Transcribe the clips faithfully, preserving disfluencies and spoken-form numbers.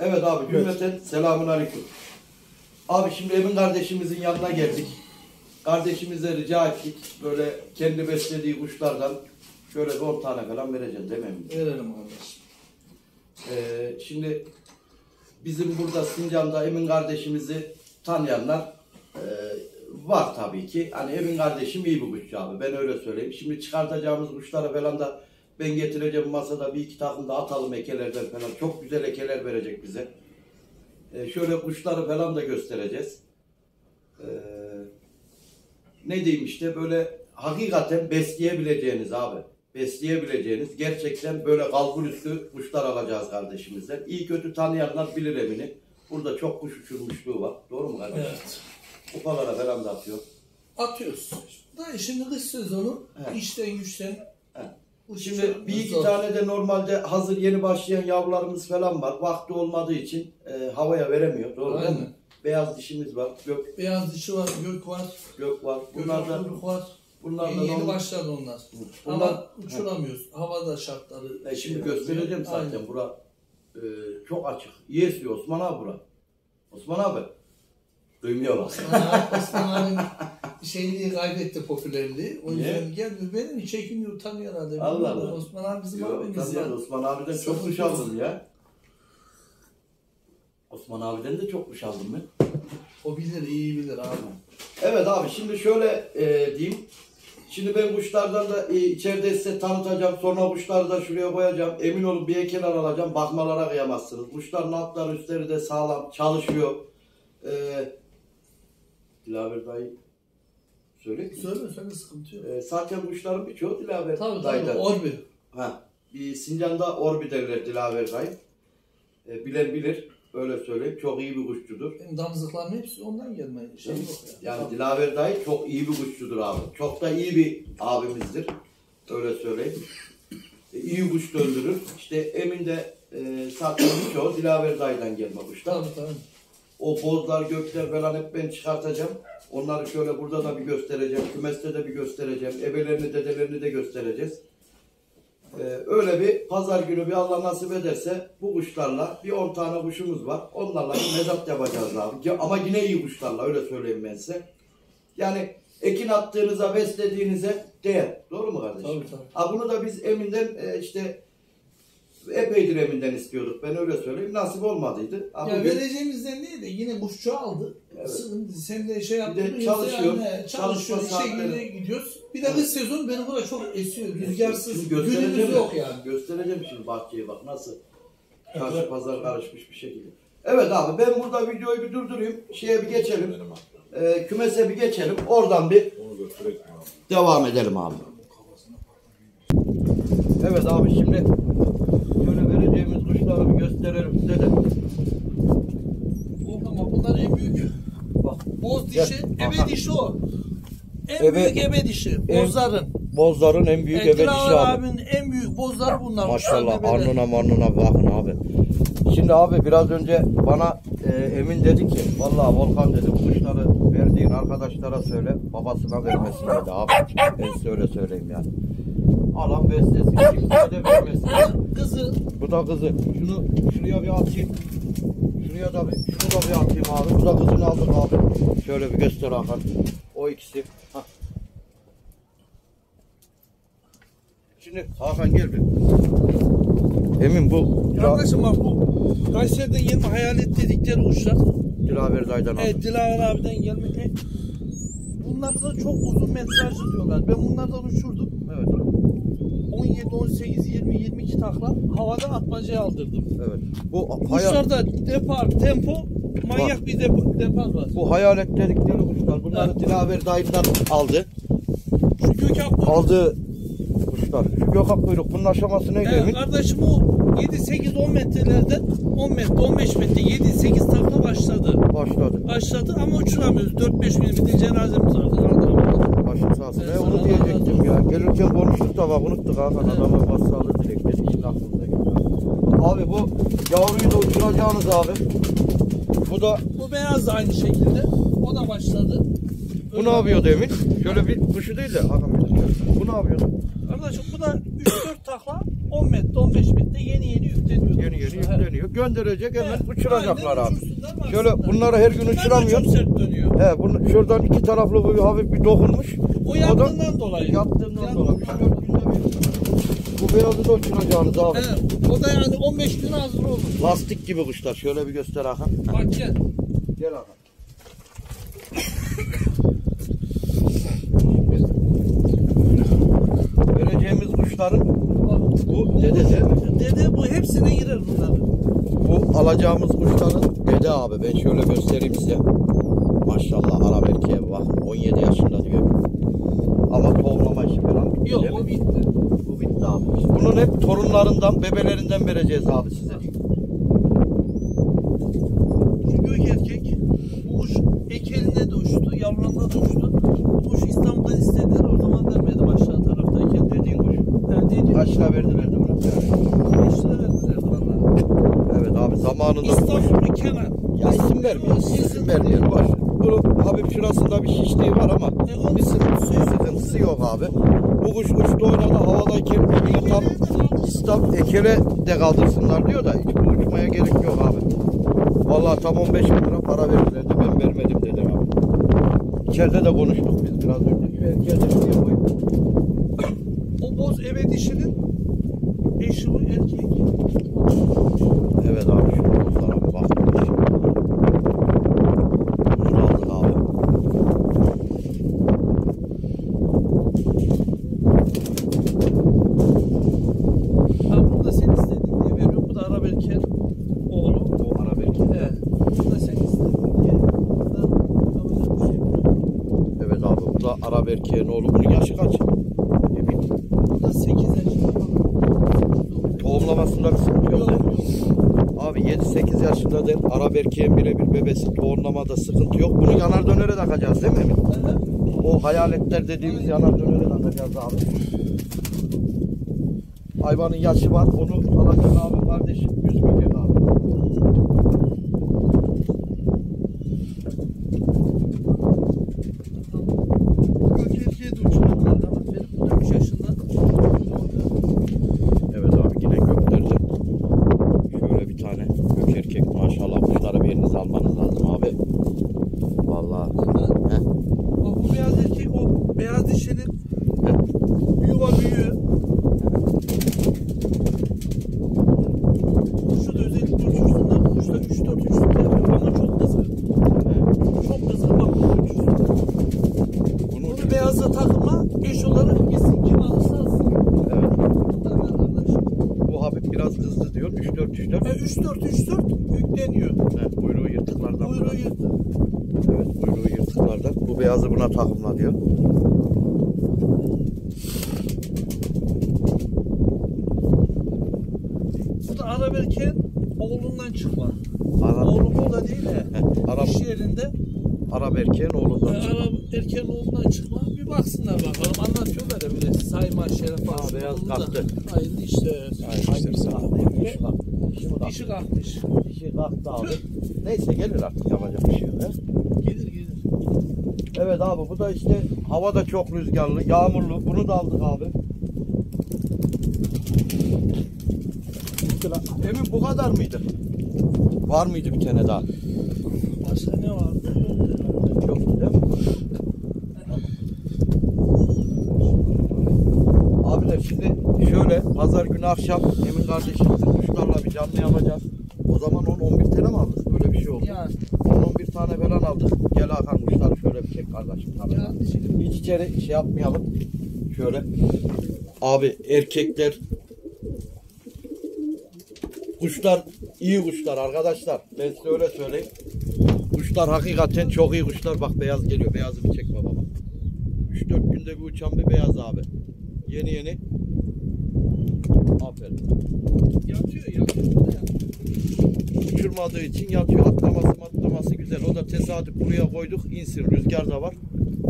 Evet abi, cümleten evet. Selamun aleyküm. Abi şimdi Emin kardeşimizin yanına geldik. Kardeşimize rica ettik. Böyle kendi beslediği kuşlardan şöyle bir on tane falan vereceğim değil mi Emin? Verelim kardeşim. Ee, şimdi bizim burada Sincan'da Emin kardeşimizi tanıyanlar e, var tabii ki. Hani Emin kardeşim iyi bir kuşçu abi. Ben öyle söyleyeyim. Şimdi çıkartacağımız kuşlara falan da ben getireceğim, masada bir iki takım da atalım ekelerden falan. Çok güzel ekeler verecek bize. Ee, şöyle kuşları falan da göstereceğiz. Ee, ne diyeyim işte, böyle hakikaten besleyebileceğiniz abi. Besleyebileceğiniz, gerçekten böyle kalbur üstü kuşlar alacağız kardeşimizden. İyi kötü tanıyanlar bilir Emin'i. Burada çok kuş uçurmuşluğu var. Doğru mu kardeşim? Evet. Kupalara falan da atıyor. Atıyoruz. Da şimdi kış sezonu evet. işten güçten. Evet. Şimdi bir iki zor. Tane de normalde hazır yeni başlayan yavrularımız falan var. Vakti olmadığı için e, havaya veremiyor. Doğru değil mi? Beyaz dişimiz var. Gök. Beyaz dişi var, gök var. Gök var. Bunlardan var. Bunlardan yeni, yeni başladı onlar. Bunlar, ama uçuramıyoruz. He. Havada şartları. E şimdi göstereceğim zaten. Aynen. Bura e, çok açık. İyi esiyor Osman abi bura. Osman abi. Duymuyorlar. Osman abi, Osman abinin şeyliği kaybetti, popülerliği. O yüzden gelmiyor. Benim çekimiyor, utanıyor herhalde. Allah Allah. Osman abi bizim Yok, abimiz ya. Osman abiden çok kuş aldım ya. Osman abiden de çok kuş aldım ben. O bilir, iyi bilir abi. Evet abi, şimdi şöyle e, diyeyim. Şimdi ben kuşlardan da e, içeride size tanıtacağım. Sonra kuşları da şuraya koyacağım. Emin olun bir ekeler alacağım. Bakmalara kıyamazsınız. Kuşların altları üstleri de sağlam çalışıyor. Eee Dilaver dayı söyle ki. Söyle, söyle, sıkıntı yok. Ee, zaten kuşların birçoğu Dilaver tabii, dayıdan. Tabii, Orbi. Ha, bir Sincan'da Orbi derler Dilaver dayı. Ee, bilen bilir, öyle söyleyeyim. Çok iyi bir kuşçudur. Benim damızlıkların hepsi ondan gelmeye şey yok yani. Yani Dilaver dayı çok iyi bir kuşçudur abi. Çok da iyi bir abimizdir. Öyle söyleyeyim. Ee, iyi kuş döndürür. İşte Emin de e, zaten birçoğu Dilaver dayıdan gelme kuşlar. Tabii tabii. O bozlar, gökler falan hep ben çıkartacağım. Onları şöyle burada da bir göstereceğim. Kümeste de bir göstereceğim. Ebelerini, dedelerini de göstereceğiz. Ee, öyle bir pazar günü bir Allah nasip ederse bu kuşlarla bir on tane kuşumuz var. Onlarla bir mezat yapacağız abi. Ama yine iyi kuşlarla, öyle söyleyeyim ben size. Yani ekin attığınıza, beslediğinize değer. Doğru mu kardeşim? Tabii tabii. Ha, bunu da biz Emin'den e, işte epeydir Emin'den istiyorduk. Ben öyle söyleyeyim. Nasip olmadıydı. Ama ya bugün vereceğimizden değil de yine kuşçu aldı. Evet. Sen de şey yaptın. Bir de çalışıyor. Yani, çalışıyor. İşe gününe gidiyoruz. Bir de kış evet. sezonu benim burada çok esiyor. Rüzgarsız. Günümüz yok yani. Göstereceğim şimdi bahçeye bak nasıl. Karşı evet. Pazar karışmış bir şekilde. Evet abi, ben burada videoyu bir durdurayım. Şeye bir geçelim. Ee, kümese bir geçelim. Oradan bir devam edelim abi. Evet abi, şimdi şöyle vereceğimiz kuşları bir gösterelim size de. Ama bunlar en büyük. Bak. Boz dişi, ya, ebe aha. dişi o. En ebe, büyük ebe dişi. Bozların. Bozların en büyük ebe dişi abi. abinin en büyük bozları bunlar. Maşallah, arnına marnına bakın abi. Şimdi abi biraz önce bana e, Emin dedi ki, vallahi Volkan dedi, bu kuşları verdiğin arkadaşlara söyle, babasına vermesin dedi abi. Ben size öyle söyleyeyim yani. Alan beslesin, kimseye de vermesin. Kızı. Bu da kızı. Şunu şuraya bir atayım. Şuraya da bir, şunu da bir atayım abi. Bu da kızını aldık abi. Şöyle bir göster Hakan. O ikisi. Hah. Şimdi Hakan gel bir. Emin bu. Arkadaşım bak, bu Kayseri'den gelme hayalet dedikleri kuşlar. Dilaver dayıdan aldım. Evet, Dilaver abiden gelme. E, bunlar da çok uzun metrajlı diyorlar. Ben bunlardan uçurdum. Evet. on yedi, on sekiz, yirmi, yirmi iki takla havada atmacaya aldırdım. Evet. Bu kuşlarda depar, tempo manyak bak. Bir dep depar var. Bu hayalet dedikleri kuşlar. Bunları evet. Dilaver dayıdan aldı. Şu gökak kuyruk. Aldı kuşlar. Şu gökak kuyruk. Bunun aşaması neydi evet, Emin? Kardeşim o yedi sekiz on metrelerden on metre, on beş metre, yedi sekiz takla başladı. Başladı. Başladı ama uçuramıyoruz. dört beş milimetre cenazemiz vardı. Kaldıramadık. Başın sağ olsun. Evet, onu diyecektim ya. Gelirken konuştuk da bak unuttuk Hakan. Evet. Adama başsağlığı dilek dedik. Şimdi aklımıza geliyor. Abi bu yavruyu da uçuracağınız abi. Bu da... Bu beyaz da aynı şekilde. O da başladı. Bu öyle ne yapıyordu Emin? Şöyle bir kuşu değil de Hakan bir Bu ne yapıyordu? Kardeşim bu da üç dört takla on metre on beş metre yeni yeni yükleniyor. Yeni yeni yükleniyor. Gönderecek hemen Evet, uçuracaklar aynen, abi. uçursunlar, Şöyle baksınlar. bunları her gün Bunlar da uçuramıyor. çok sert dönüyor. He, bunu şuradan iki taraflı böyle hafif bir dokunmuş. O yattığından dolayı. Yattığından dolayı. üç dört günde bir. Bu beyazı da uçuracağınız abi. Evet, o da yani on beş gün hazır olur. Lastik gibi kuşlar. Şöyle bir göster Hakan. Bak gel. Gel Hakan. Vereceğimiz kuşların bu dede değil mi? Dede bu hepsine girer bunların. Bu alacağımız kuşların dede abi. Ben şöyle göstereyim size. Maşallah Arap erkeğe bakın. on yedi yaşında diyor. Ama tohumlama işi falan bitti. Yok değil o mi? bitti. Bu bitti abi. Bunun hep torunlarından, bebelerinden vereceğiz abi size. Şu gök erkek bu kuş ekeline de uçtu, yavruna da uçtu. Bu kuş İstanbul'dan istediler, o zaman vermedim aşağı taraftayken. Dediğin kuş. Yani dediğim Kaç lira verdiler de buna? beş lira verdiler valla. Evet abi zamanında İstanbul'un kenar. ya isim vermiyoruz. İsim vermiyoruz. Boş. Bunun hafif şurasında bir şişliği var ama E, onun bir sıkıntısı, sıkıntısı yok abi. Bu kuş uçtu oynadı havadayken emini tam stop ekele de kaldırsınlar diyor da hiç bu uçmaya gerek yok abi. Vallahi tam on beş bin lira para verdiler de ben vermedim dedim abi. İçeride de konuştuk biz biraz önce. Şu erkeğe de şuraya koyup. O boz eve dişinin eşi bu erkek. Evet abi şu bozlara bir bak. Bunu da aldık abi. Ha bunu da sen istediğin diye veriyorum. Bu da Arap erkeğin oğlu. Bu Arap erkeği. Evet. Bu da sen istediğin diye. Bu da yapacak bir şey yok. Evet abi bu da Arap erkeğin oğlu. Bunun yaşı kaç? Ne bileyim. Bu da sekiz yaşında falan. Tohumlamasında bir sıkıntı yok. Yok, değil mi? yok. Abi yedi sekiz yaşında der Arap erkeğin birebir bebesi tohumlamada sıkıntı yok. Bunu yanar dönere takacağız değil mi Emin? Evet. O hayaletler dediğimiz yanar dönere takacağız abi. Hayvanın yaşı var. Onu alacak abi kardeşim üzmeyecek abi. Gök erkeği de uçuranlar da var. Benim bu da üç yaşında. Evet abi yine göklerde şöyle bir tane gök erkek maşallah kuşları biriniz almanız lazım abi. Vallahi. Heh. Bak bu beyaz erkek o beyaz dişinin Heh. yuva büyüğü. Kuşu da özellikle uçursunlar. Kuş da üç dört uçsun yapıyor ama çok kızgın. Çok kızgın bak bunu uçursun. Bunu Bunu beyaza takma eş olarak gitsin kim alırsa alsın. evet. Bunlar ben kardeşim. Bu hafif biraz hızlı diyor. üç dört üç dört. E, üç dört üç dört yükleniyor. Evet, kuyruğu yırtıklardan. Kuyruğu yırtı. Evet kuyruğu yırtıklardan. Bu beyazı buna takımla diyor. Bu da Arap erkeğin oğlundan çıkma. Arap, Oğlum burada değil de. Heh, Arap, İş yerinde Arap erkeğin e, oğlundan. Arap erkeğin oğlundan çıkma. Bir baksınlar bakalım. Anlatıyorlar ya böyle sayma şeref Aa, falan. beyaz Bunu da kalktı. Hayırlı işler. Hangisi kalktı? Dişi kalktı. Dişi mi kalktı? Dişi kalkmış. Dişi kalktı abi. Neyse gelir artık yapacak bir şey yok. he? Gelir gelir. Evet abi bu da işte hava da çok rüzgarlı, yağmurlu. Bunu da aldık abi. Emin bu kadar mıydı? Var mıydı bir tane daha? Başka ne vardı? Yok değil mi? Abiler şimdi şöyle pazar günü akşam Emin kardeşimizin kuşlarla bir canlı yapacağız. O zaman on on bir tane mi aldık? Öyle bir şey oldu. Yani. on on bir tane falan aldık. Gel Hakan kuşları şöyle bir çek kardeşim. Tabii. Yani şimdi Hiç içeri şey yapmayalım. Şöyle. Abi erkekler kuşlar iyi kuşlar arkadaşlar. Ben size öyle söyleyeyim. Kuşlar hakikaten çok iyi kuşlar. Bak beyaz geliyor. Beyazı bir çekme baba. üç dört günde bir uçan bir beyaz abi. Yeni yeni. Aferin. yatıyor yatıyor. Uçurmadığı için yatıyor. Atlaması matlaması güzel. O da tesadüf buraya koyduk. İnsin. Rüzgar da var.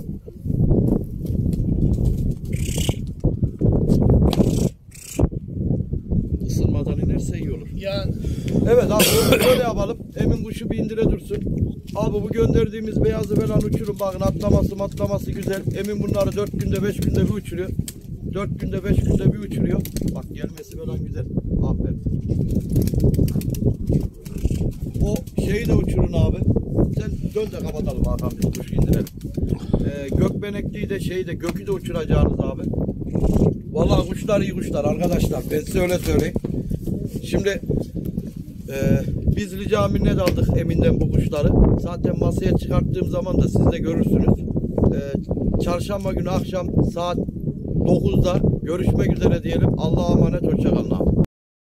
Isınmadan inerse iyi olur. Yani Evet abi böyle yapalım. Emin kuşu bir indire dursun. Abi bu gönderdiğimiz beyazı falan uçurun. Bakın atlaması matlaması güzel. Emin bunları dört günde beş günde bir uçuruyor. dört günde beş günde bir uçuruyor. Bak gelmesi falan güzel. Aferin. O şeyi de uçurun abi. Sen dön de kapatalım Hakan, bir kuş indirelim. Ee, gökbenekliği de şeyi de gökü de uçuracağınız abi. Vallahi kuşlar iyi kuşlar arkadaşlar. Ben size öyle söyleyeyim. Şimdi e, biz rica minnet aldık Emin'den bu kuşları. Zaten masaya çıkarttığım zaman da siz de görürsünüz. E, çarşamba günü akşam saat dokuzda görüşmek üzere diyelim. Allah'a emanet, hoşça kalın abi.